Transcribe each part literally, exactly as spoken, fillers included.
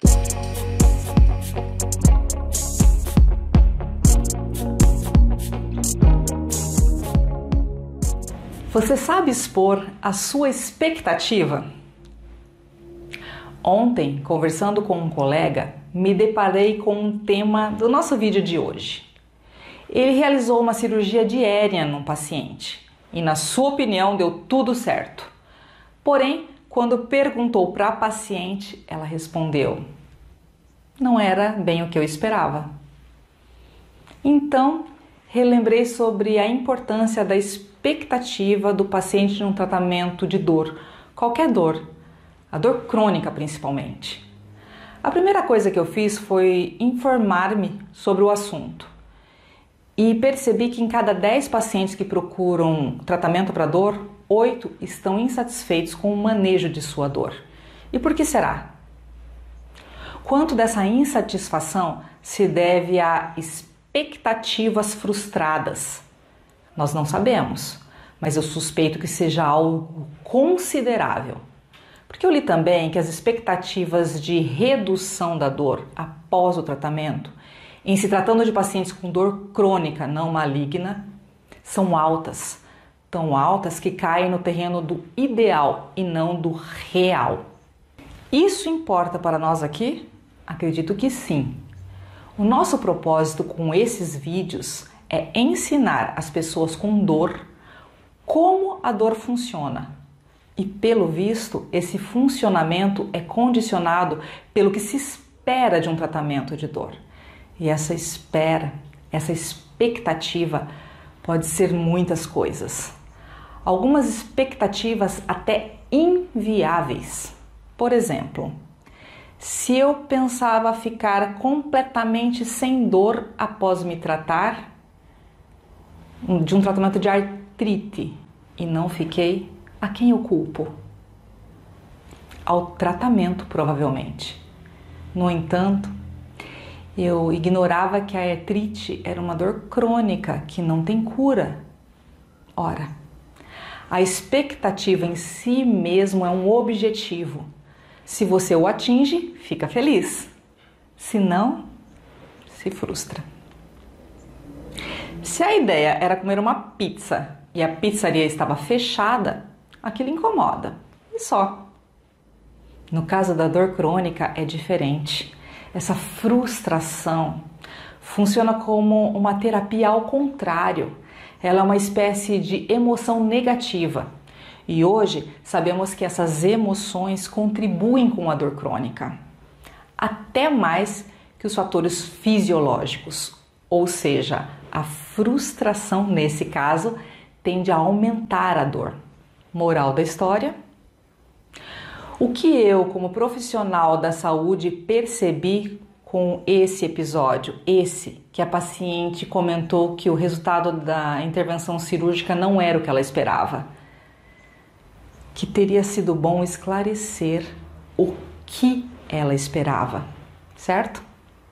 Você sabe expor a sua expectativa? Ontem, conversando com um colega, me deparei com um tema do nosso vídeo de hoje. Ele realizou uma cirurgia de hérnia num paciente e, na sua opinião, deu tudo certo. Porém, quando perguntou para a paciente, ela respondeu: não era bem o que eu esperava. Então, relembrei sobre a importância da expectativa do paciente num tratamento de dor, qualquer dor, a dor crônica principalmente. A primeira coisa que eu fiz foi informar-me sobre o assunto e percebi que em cada dez pacientes que procuram tratamento para dor, oito estão insatisfeitos com o manejo de sua dor. E por que será? Quanto dessa insatisfação se deve a expectativas frustradas? Nós não sabemos, mas eu suspeito que seja algo considerável. Porque eu li também que as expectativas de redução da dor após o tratamento, em se tratando de pacientes com dor crônica não maligna, são altas. Tão altas que caem no terreno do ideal e não do real. Isso importa para nós aqui? Acredito que sim. O nosso propósito com esses vídeos é ensinar as pessoas com dor como a dor funciona. E pelo visto, esse funcionamento é condicionado pelo que se espera de um tratamento de dor. E essa espera, essa expectativa pode ser muitas coisas. Algumas expectativas até inviáveis. Por exemplo, se eu pensava ficar completamente sem dor após me tratar de um tratamento de artrite e não fiquei, a quem eu culpo? Ao tratamento, provavelmente. No entanto, eu ignorava que a artrite era uma dor crônica que não tem cura. Ora, a expectativa em si mesmo é um objetivo. Se você o atinge, fica feliz. Se não, se frustra. Se a ideia era comer uma pizza e a pizzaria estava fechada, aquilo incomoda. E só. No caso da dor crônica é diferente. Essa frustração funciona como uma terapia ao contrário. Ela é uma espécie de emoção negativa. E hoje sabemos que essas emoções contribuem com a dor crônica. Até mais que os fatores fisiológicos. Ou seja, a frustração, nesse caso, tende a aumentar a dor. Moral da história? O que eu, como profissional da saúde, percebi com esse episódio, esse que a paciente comentou que o resultado da intervenção cirúrgica não era o que ela esperava, que teria sido bom esclarecer o que ela esperava, certo?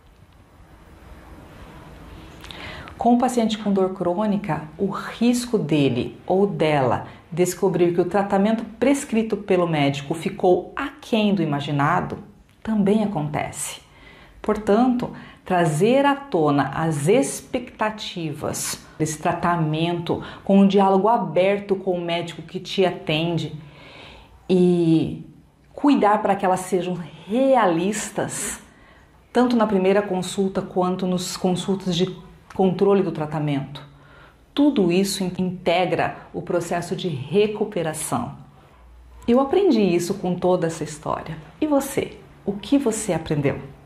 Com o paciente com dor crônica, o risco dele ou dela descobrir que o tratamento prescrito pelo médico ficou aquém do imaginado também acontece. Portanto, trazer à tona as expectativas desse tratamento com um diálogo aberto com o médico que te atende e cuidar para que elas sejam realistas, tanto na primeira consulta quanto nos consultas de controle do tratamento. Tudo isso integra o processo de recuperação. Eu aprendi isso com toda essa história. E você? O que você aprendeu?